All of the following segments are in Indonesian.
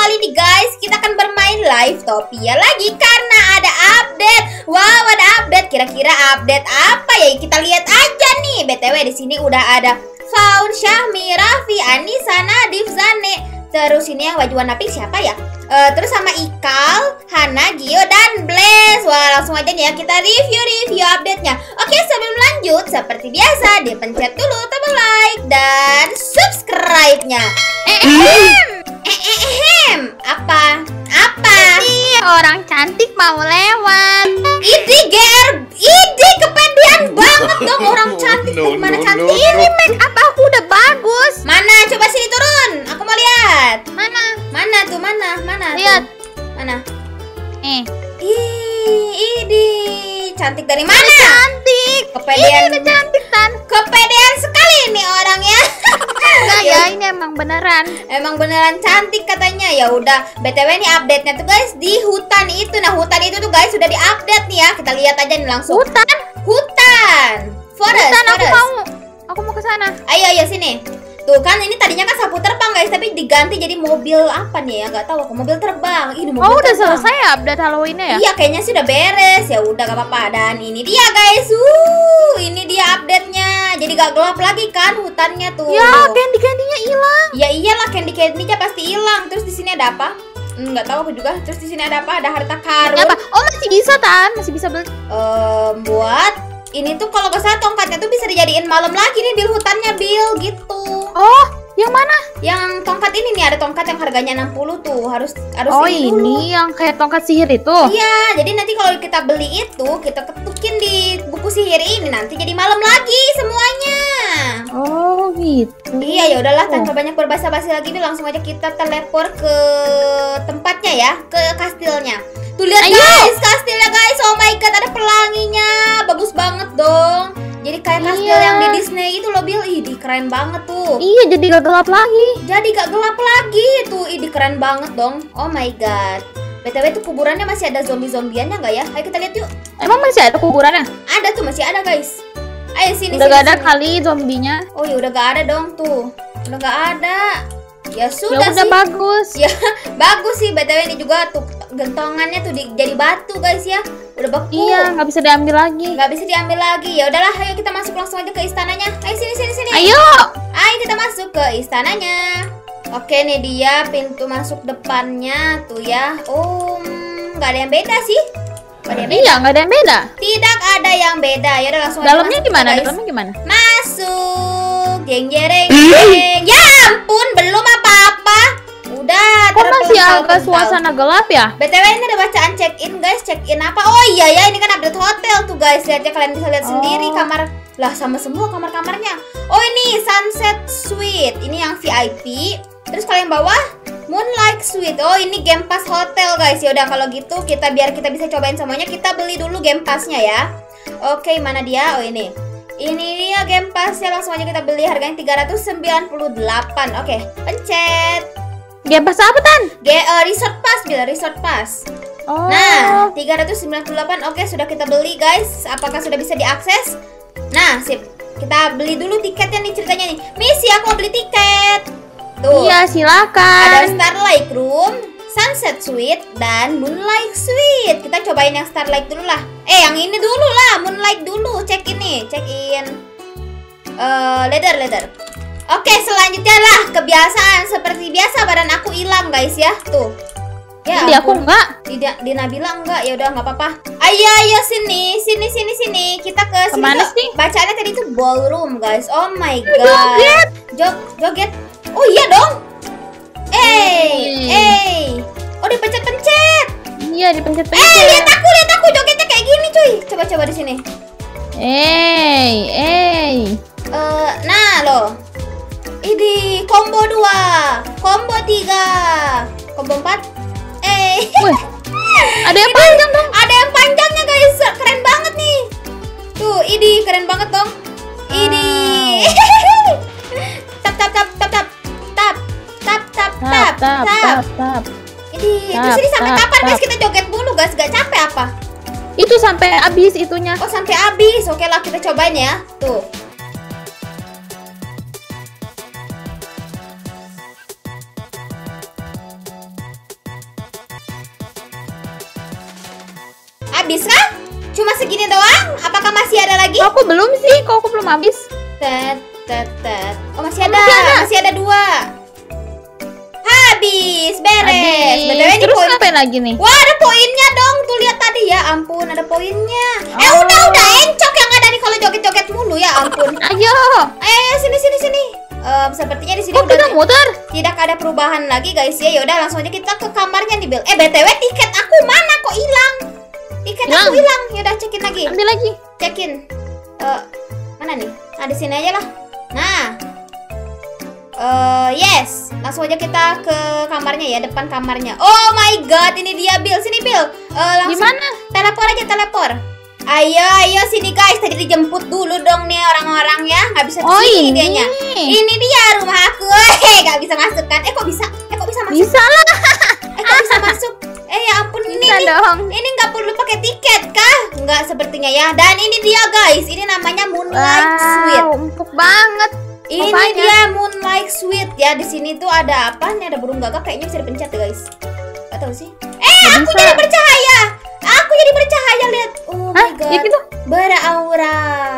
kali ini guys, kita akan bermain Livetopia lagi karena ada update. Wow, ada update. Kira-kira update apa ya? Kita lihat aja nih. BTW di sini udah ada Faun, Syahmi, Raffi, Anissa, Nadif, Zane. Terus ini yang baju warna pink siapa ya? Terus sama Ikal, Hana, Gio, dan Blaze. Wah, langsung aja nih ya kita review update-nya. Oke, sebelum lanjut, seperti biasa, dipencet dulu tombol like dan subscribe-nya. Apa? Ini orang cantik mau lewat. Idi kepedean banget dong orang cantik. Mana cantik? Ini make up aku udah bagus. Mana? Coba sini turun. Aku mau lihat. Mana? Mana tuh? Mana? Lihat. Mana? Ih, Idi cantik dari mana? cantik. Kepedean. Ini udah cantik Tan. Kepedean sekali nih orangnya. Enggak ya, ini emang beneran. Emang beneran cantik katanya. Ya udah, BTW nih update-nya tuh guys di hutan itu. Nah, hutan itu tuh guys sudah diupdate nih ya. Kita lihat aja nih langsung. Hutan. Forest. Aku mau ke sana. Ayo sini. Tuh kan ini tadinya kan sapu terbang guys, tapi diganti jadi mobil apa nih ya? Nggak tahu aku, mobil terbang. Ini mobil udah terbang. selesai ya update Halloween-nya ya? Iya, kayaknya sih udah beres. Ya udah gak apa-apa. Dan ini dia guys. Ini dia update-nya. Jadi gak gelap lagi kan hutannya tuh. Ya, candy-candy-nya hilang. Ya iyalah, candy-candy-nya pasti hilang. Terus di sini ada apa? Nggak tahu aku juga. Terus di sini ada apa? Ada harta karun. Apa? Oh, masih bisa Tan, masih bisa beli. Buat ini tuh kalau nggak salah tongkatnya tuh bisa dijadiin malam lagi nih Bil, hutannya Bil gitu. Oh, yang mana? Yang tongkat ini nih, ada tongkat yang harganya 60 tuh. Harus Oh, ini dulu. ini yang kayak tongkat sihir itu. Iya, jadi nanti kalau kita beli itu, kita ketukin di buku sihir ini, nanti jadi malam lagi semuanya. Oh, gitu. Iya, ya udahlah, tanpa banyak berbasa-basi lagi nih, langsung aja kita teleport ke tempatnya ya, ke kastilnya. Tuh lihat guys, kastilnya guys. Oh my god, ada pelanginya. Bagus banget dong. Jadi kayak kastil yang di Disney itu loh, Bil. Ih, keren banget tuh. Iya, jadi gak gelap lagi. Jadi gak gelap lagi tuh. Ih, keren banget dong. Oh my god. BTW tuh kuburannya masih ada zombie-zombiannya nggak ya? Ayo kita lihat yuk. Emang masih ada kuburannya? Ada tuh, masih ada guys. Ayo sini. Udah gak ada kali zombinya. Oh ya udah gak ada dong tuh. Udah gak ada. Ya sudah udah sih. bagus. Ya bagus sih. BTW ini juga tuh gentongannya tuh jadi batu guys ya. Udah beku. Iya, nggak bisa diambil lagi. Nggak bisa diambil lagi. Ya udahlah, ayo kita masuk langsung aja ke istananya. Ayo sini. Ayo kita masuk ke istananya. Oke, nih dia pintu masuk depannya tuh ya. Nggak ada yang beda sih. Iya, nggak ada yang beda. Tidak ada yang beda. Ya udah langsung. Dalamnya masuk, gimana? guys. Dalamnya gimana? Masuk. Geng. Ya ampun, belum apa-apa. Udah. Kok masih agak suasana gelap ya? BTW ini ada bacaan check-in guys. Check-in apa? Oh iya ya, ini kan update hotel tuh guys. Lihat ya, kalian bisa lihat sendiri kamar. Lah, sama semua kamar-kamarnya. Oh, ini Sunset Suite. Ini yang VIP. Terus kalian bawah Moonlight Suite. Oh, ini Game Pass hotel guys. Ya udah kalau gitu biar kita bisa cobain semuanya, kita beli dulu Game Pass-nya ya. Oke, mana dia? Oh, ini. Ini dia Game Pass-nya, langsung aja kita beli, harganya 398. Oke, pencet. Game Pass apa Tan? Resort Pass, bila Resort Pass. Oh. Nah, 398. Oke, sudah kita beli guys. Apakah sudah bisa diakses? Nah, sip. Kita beli dulu tiketnya nih, ceritanya nih. Misi, aku mau beli tiket. Tuh. Iya, silakan. Ada Starlight Room, Sunset Suite, dan Moonlight Suite. Kita cobain yang Starlight dulu lah. Yang ini dulu lah, Moonlight dulu. Check in. Leather. Oke, selanjutnya lah kebiasaan seperti biasa, badan aku hilang guys ya. Tuh. Ya, di aku enggak. Di Nabila enggak. Ya udah nggak apa-apa. Ayo sini. Kita ke sini. Kemana sih? Bacaannya tadi itu ballroom guys. Oh my god. Joget. Oh iya dong. Oh, dipencet-pencet. Iya, dipencet-pencet. Lihat aku jogetnya kayak gini cuy. Coba di sini. Nah loh. Ini combo 2, combo 3, combo 4. Wih, ada yang panjang dong. Ada yang panjangnya guys. Keren banget nih. Tuh, ini keren banget dong. Ini. Tap. Terus ini sampai kapan guys kita joget dulu guys? Gak capek apa? Itu sampai habis itunya. Oh, sampai habis. Oke lah, kita cobain ya. Tuh. Habis kah? Cuma segini doang? Apakah masih ada lagi? Aku belum sih, kok aku belum habis. Tet. Oh, masih Oh, ada. masih ada. Masih ada 2. Habis, beres. Habis. BTW ini Terus poin. ngapain lagi nih? Wah, ada poinnya dong. Tuh lihat tadi ya, ampun ada poinnya. Oh. Udah encok yang ada nih kalau joget-joget mulu ya, ampun. Ayo. Sini. Sepertinya di sini Kok kita muter? tidak ada perubahan lagi guys ya. Yaudah langsung aja kita ke kamarnya nih, Bill. BTW tiket aku mana kok hilang? Tiket aku hilang. Yaudah cekin lagi. Ambil lagi. Cekin. Mana nih? Nah, di sini aja lah. Nah. Yes. Langsung aja kita ke kamarnya ya, depan kamarnya. Oh my god, ini dia Bill. Sini Bill. Langsung Gimana? telepor aja, telepor. Ayo sini guys. Tadi dijemput dulu dong nih orang-orang ya. Nggak bisa Oh, kesini ini. dianya. Ini dia rumah aku. Nggak bisa masuk kan? Kok bisa? Kok bisa masuk? Bisa lah. Kok bisa masuk? Ya ampun, Bisa dong. ini nggak perlu pakai tiket kah? Nggak sepertinya ya. Dan ini dia guys. Ini namanya Moonlight Suite. Wow, empuk banget. Ini Apanya? dia Moonlight Suite ya. Di sini tuh ada apa? Ini ada burung gagak, kayaknya bisa dipencet ya guys. Gak tahu sih. Aku bisa. jadi bercahaya. Aku jadi bercahaya, lihat. Oh Hah? my god. Ya gitu? Beraura.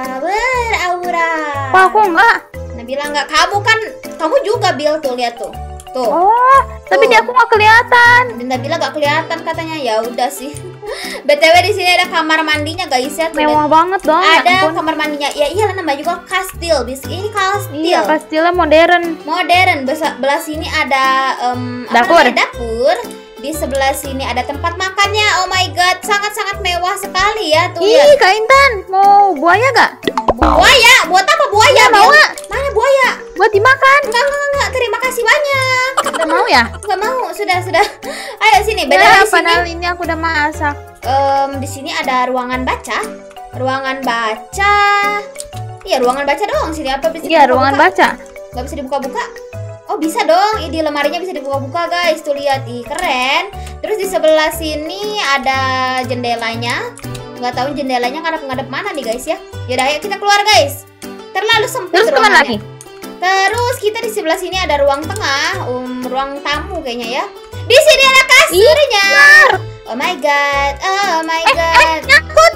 Kok aku enggak? Nabila nggak. Kamu juga Bill tuh, lihat tuh. Tuh. Oh, tapi Tuh. di aku nggak kelihatan. Dan Nabila nggak kelihatan katanya. Ya udah sih. BTW di sini ada kamar mandinya guys ya. Tuh, Mewah banget dong. ya ada ampun. kamar mandinya. Ya iyalah, namanya juga kastil. Ini kastil. Iya, kastilnya modern. Modern. Belah sini ada Dapur. dapur. Di sebelah sini ada tempat makannya. Oh my god, sangat-sangat mewah sekali ya. Tuh Ih, lihat. Kak Intan, mau buaya gak? Buaya, buat apa buaya? Iya, mau Bill? nggak? Mana buaya? Buat dimakan. Enggak. Terima kasih banyak. Nggak mau ya? Enggak mau, sudah. Ayo sini, beda Ya, di sini. padahal ini aku udah masak. Di sini ada ruangan baca. Ruangan baca. Iya, ruangan baca doang sini. Apa bisa Iya, dibuka-buka? ruangan baca. Nggak bisa dibuka-buka? Oh bisa dong, di lemarinya bisa dibuka-buka guys. Tuh lihat, keren. Terus di sebelah sini ada jendelanya. Nggak tahu jendelanya ngadep-ngadep mana nih guys ya. Yaudah ayo kita keluar guys. Terlalu sempit Terus kemana lagi? ruangannya. Terus kita di sebelah sini ada ruang tengah, ruang tamu kayaknya ya. Di sini ada kasurnya. Oh my god, Nyangkut.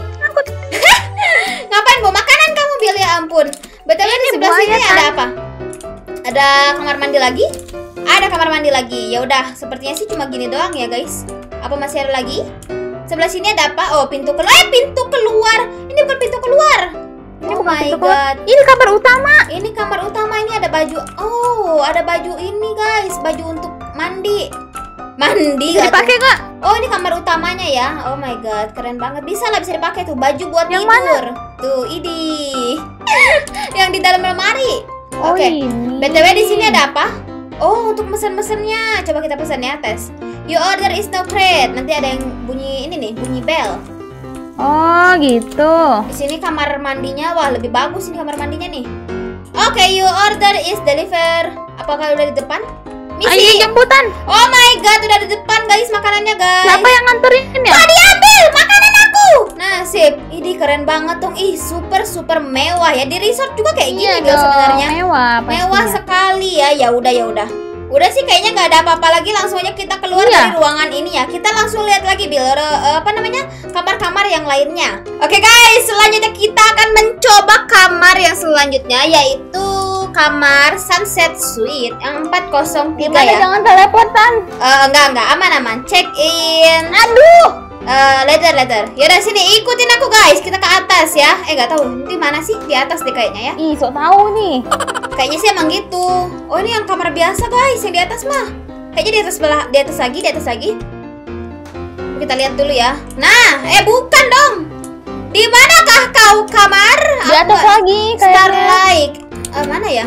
Ngapain bawa makanan kamu Bill, ya ampun. Betul di sebelah buaya sini kan? ada apa? Ada kamar mandi lagi? Ada kamar mandi lagi. Ya udah, sepertinya sih cuma gini doang ya guys. Apa masih ada lagi? Sebelah sini ada apa? Oh, pintu keluar. Pintu keluar. Ini bukan pintu keluar. Ini Oh bukan my pintu keluar. god. Ini kamar utama. Ini kamar utama, ini ada baju. Oh, ada baju ini guys, baju untuk mandi. Mandi Bisa nggak dipakai tuh? nggak? Oh, ini kamar utamanya ya. Oh my god, keren banget. Bisa lah, bisa dipakai tuh baju buat Yang tidur. Tuh, ini. Yang di dalam lemari. Oh, Oke. ini. BTW di sini ada apa? Oh, untuk mesen-mesennya. Coba kita pesan ya, tes. Your order is now crate. Nanti ada yang bunyi ini nih, bunyi bell. Oh, gitu. Di sini kamar mandinya, wah lebih bagus ini kamar mandinya nih. Oke, your order is deliver. Apakah udah di depan? Ayo Misi. jemputan. Oh my god, udah di depan guys makanannya guys. Siapa yang nganterin ya? Tadi ambil makanan aku. Nah, sip. Ini keren banget dong. Ih, super mewah ya. Di resort juga kayak gini Iya Bill dong, sebenarnya. mewah pastinya. Mewah sekali ya. Ya udah. Udah sih kayaknya nggak ada apa-apa lagi. Langsung aja kita keluar Iya. dari ruangan ini ya. Kita langsung lihat lagi Bill. Apa namanya? Kamar-kamar yang lainnya. Oke guys, selanjutnya kita akan mencoba kamar yang selanjutnya, yaitu kamar Sunset Suite yang 403 Gimana ya. jangan teleponan. Enggak, aman. Check in. Aduh. Letter. Yaudah sini ikutin aku guys. Kita ke atas ya. Nggak tahu di mana sih, di atas deh kayaknya ya. Ih, sok tahu nih. Kayaknya sih emang gitu. Oh ini yang kamar biasa guys, yang di atas mah. Kayaknya di atas lagi. Kita lihat dulu ya. Nah, bukan dong. Di manakah kau kamar? Di atas lagi kayaknya. Starlight. Mana ya?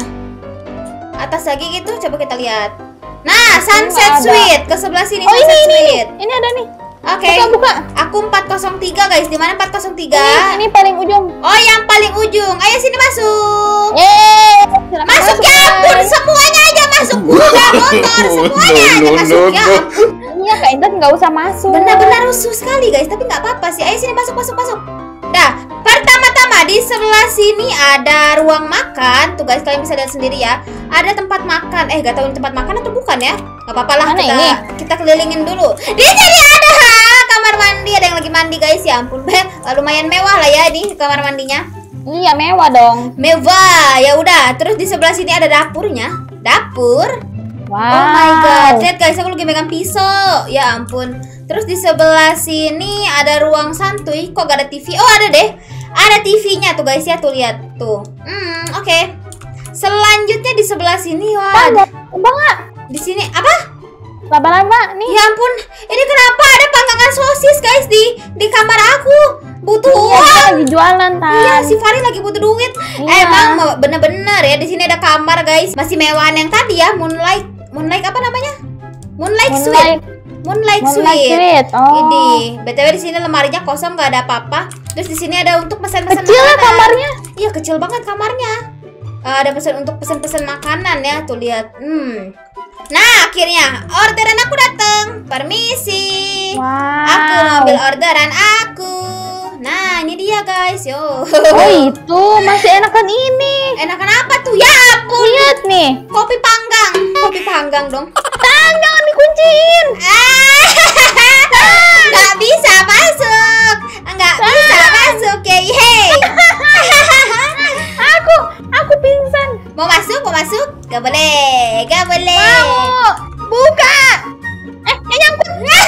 Atas lagi gitu. Coba kita lihat. Nah, Sunset ada. Suite ke sebelah sini. Oh, Sunset ini. Suite. Ini ada nih. Oke. Buka. Aku 403 guys. Di mana 403? Ini paling ujung. Oh, yang paling ujung. Ayo sini masuk. Silakan Masuk ya ampun, guys. semuanya aja masuk. Kuda, motor, semuanya aja masuk ya ampun. Iya, Kak Intan nggak usah masuk. Benar-benar rusuh sekali guys, tapi nggak apa-apa sih. Ayo sini masuk. Dah, pertama-tama di sebelah sini ada ruang makan. Tuh guys, kalian bisa lihat sendiri ya. Ada tempat makan. Gak tahu ini tempat makan atau bukan ya. Gak apa-apa lah, Mana ini? kita kelilingin dulu. Di sini ada kamar mandi, ada yang lagi mandi guys. Ya ampun, lumayan mewah lah ya ini kamar mandinya. Iya, mewah dong. Mewah. Ya udah, terus di sebelah sini ada dapurnya. Dapur. Wow. Oh my god. Lihat guys, aku lagi megang pisau. Ya ampun. Terus di sebelah sini ada ruang santuy. Kok gak ada TV? Oh, ada deh. Ada TV-nya tuh guys ya, tuh lihat tuh. Oke. Selanjutnya di sebelah sini, wah. Enggak. Di sini apa? Laba-laba nih. Ya ampun, ini kenapa ada panggangan sosis guys di kamar aku? Butuh Iya, uang. kita lagi jualan, Tan. Iya, si Fari lagi butuh duit. Iya. Emang bener-bener ya, di sini ada kamar guys. Masih mewahan yang tadi ya, Moonlight apa namanya? Moonlight Suite. Moonlight Suite. Oh. Ini, BTW di sini lemarinya kosong, nggak ada apa-apa. Terus di sini ada untuk pesan-pesan Kecil ya makanan. kamarnya. Iya, kecil banget kamarnya. Ada pesan untuk pesan-pesan makanan ya, tuh lihat. Nah, akhirnya orderan aku datang. Permisi. Wow. Aku mau ambil orderan aku. Nah, ini dia guys. Yo. Oh, itu masih enakan ini. Enakan apa tuh? Ya ampun. Lihat nih. Kopi panggang. Kopi panggang dong. Tan, jangan dikunciin. Nggak bisa masuk. Nggak bisa masuk. Hey. Aku pingsan. Mau masuk? Mau masuk? Gak boleh. Gak boleh. Mau. Buka. Nyangkut.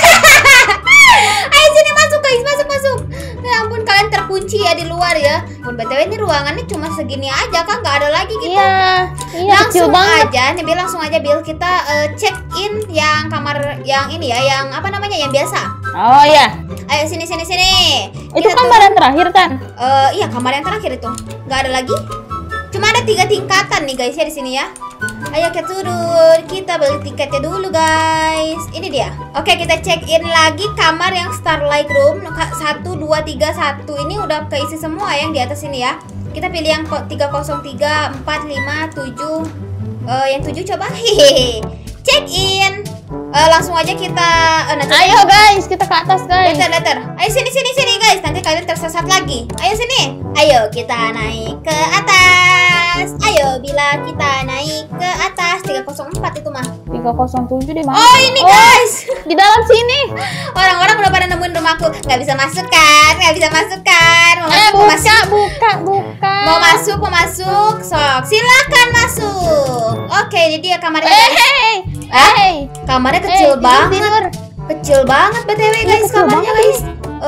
Ayo sini masuk guys, masuk. Ya ampun, kalian terkunci ya di luar ya. BTW ini ruangannya cuma segini aja kan, nggak ada lagi gitu. Iya, kecil Langsung banget. aja, nih Bill, langsung aja Bill, kita check in yang kamar yang ini ya, yang apa namanya, yang biasa. Oh iya. Ayo sini. Itu Lihat kamar tuh. yang terakhir, Tan. Iya, kamar yang terakhir itu. Nggak ada lagi. Cuma ada 3 tingkatan nih guys ya di sini ya. Ayo kita turun, kita beli tiketnya dulu guys. Ini dia. Oke, kita check in lagi kamar yang Starlight Room 1, 2, 3, 1. Ini udah keisi semua yang di atas ini ya. Kita pilih yang 303, 4, 5, 7. Yang 7 coba. Hehehe. Check in. Langsung aja kita Ayo guys, kita ke atas guys. Later. Ayo sini guys. Nanti kalian tersesat lagi. Ayo sini. Ayo kita naik ke atas. Ayo bila kita naik ke atas. 304 itu mah. 307 di mana? Oh ini guys. Di dalam sini. Orang-orang udah pada nemuin rumahku. Nggak bisa masuk kan? Mau Buka. Mau masuk. Sok, silakan masuk. Oke, ini dia kamarnya. Hey. Kamarnya kecil banget. Tidur. Kecil banget BTW guys, kecil kamarnya banget guys.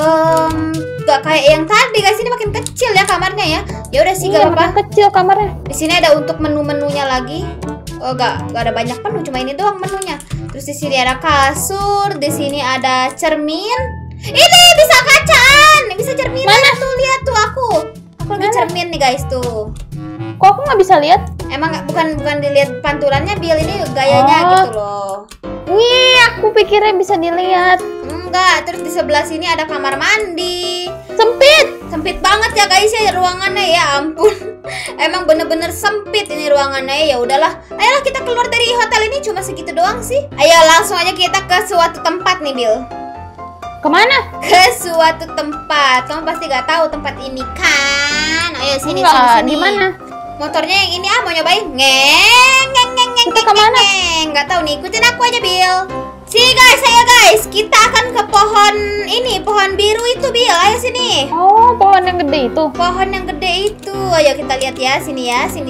Gak kayak yang tadi guys, ini makin kecil ya kamarnya ya. Ya udah sih, gak apa-apa. Kecil kamarnya. Di sini ada untuk menu-menunya lagi. Oh, gak ada banyak menu, cuma ini doang menunya. Terus di sini ada kasur, di sini ada cermin. Ini bisa kacaan, bisa cerminan. Mana? Tuh lihat tuh aku lagi cermin nih guys tuh. Kok aku nggak bisa lihat? Emang bukan dilihat pantulannya, Bill, ini gayanya gitu loh. Nih, aku pikirnya bisa dilihat. Enggak, terus di sebelah sini ada kamar mandi. Sempit banget ya guys ya ruangannya, ya ampun. Emang bener-bener sempit ini ruangannya. Ya udahlah, ayolah kita keluar dari hotel ini, cuma segitu doang sih. Ayo langsung aja kita ke suatu tempat nih, Bill. Kemana? Ke suatu tempat. Kamu pasti gak tahu tempat ini kan? Ayo sini. Di mana? Motornya yang ini mau nyobain. Ngeng. Kita kemana? Gak tahu nih, ikutin aku aja, Bill. Sini guys, ayo guys, kita akan ke pohon ini, pohon biru itu, Bill. Ayo sini. Oh, pohon yang gede itu. Pohon yang gede itu. Ayo kita lihat ya, sini ya, sini.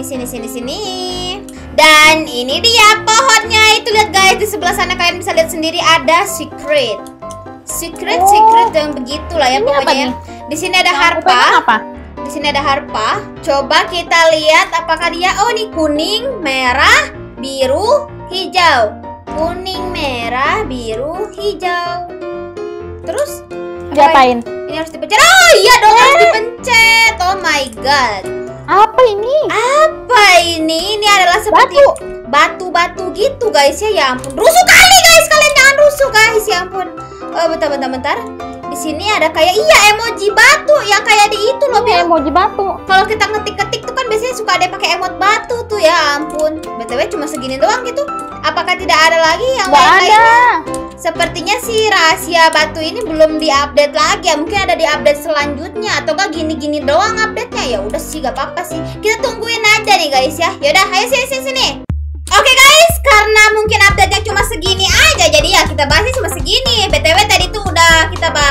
Dan ini dia pohonnya itu, lihat guys, di sebelah sana kalian bisa lihat sendiri ada secret yang begitulah ya Ini pokoknya apa ya. nih? Di sini ada harpa. Apa? Di sini ada harpa. Coba kita lihat apakah dia. Oh, ini kuning, merah, biru, hijau. Kuning, merah, biru, hijau. Terus Diapain? ini harus dipencet. Oh iya dong, harus dipencet. Oh my god. Apa ini? Apa ini? Ini adalah seperti batu-batu gitu guys ya. Ya ampun. Rusuh kali guys. Kalian jangan rusuh guys. Ya ampun. Bentar. Di sini ada kayak emoji batu yang kayak di itu loh, Bill. Emoji batu. Kalau kita ngetik-ketik tuh kan biasanya suka ada pakai emot batu tuh, ya ampun. BTW cuma segini doang gitu. Apakah tidak ada lagi yang Nggak lain-lainnya? ada. Sepertinya si rahasia batu ini belum diupdate lagi ya. Mungkin ada di update selanjutnya atau enggak gini-gini doang update-nya. Ya udah sih, gak apa-apa sih. Kita tungguin aja nih guys ya. Yaudah, ayo sini. Oke guys, karena mungkin update-nya cuma segini aja, jadi ya kita bahasnya cuma segini. BTW tadi tuh udah kita bahas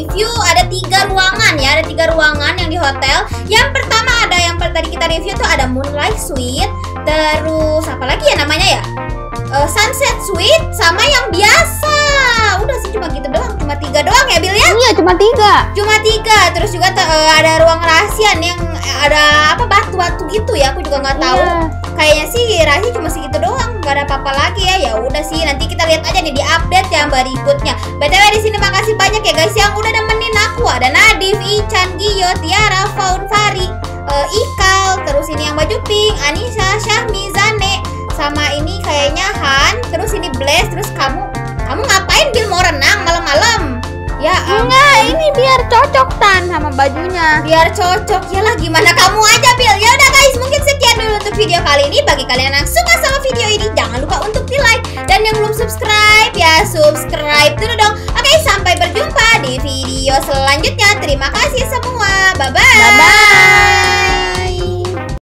review ada 3 ruangan ya, ada 3 ruangan yang di hotel. Yang pertama ada yang tadi kita review tuh ada Moonlight Suite, terus apa lagi ya namanya ya? Sunset Suite sama yang biasa. Udah sih cuma gitu doang, cuma 3 doang ya Bil ya? Iya, cuma 3. Cuma 3. Terus juga ada ruang rahasia nih yang ada apa batu-batu gitu ya, aku juga nggak tahu. Iya. Kayaknya sih rahasia cuma segitu doang, nggak ada apa-apa lagi ya. Ya udah sih, nanti kita lihat aja nih di update yang berikutnya. BTW di sini makasih banyak ya guys yang udah nemenin aku. Ada Nadif, Ican, Gio, Tiara, Faun, Fari, Ikal, terus ini yang baju pink, Anissa, Syahmi, Zane, sama ini kayaknya Han, terus ini Blaze, terus kamu ngapain Bil, mau renang malam-malam? Ya Enggak, ini biar cocok Tan sama bajunya. biar cocok ya lah, gimana kamu aja Bil. Ya udah guys, mungkin sekian dulu untuk video kali ini. Bagi kalian yang suka sama video ini, jangan lupa untuk di like, dan yang belum subscribe ya subscribe dulu dong. Oke, sampai berjumpa di video selanjutnya. Terima kasih semua, bye bye.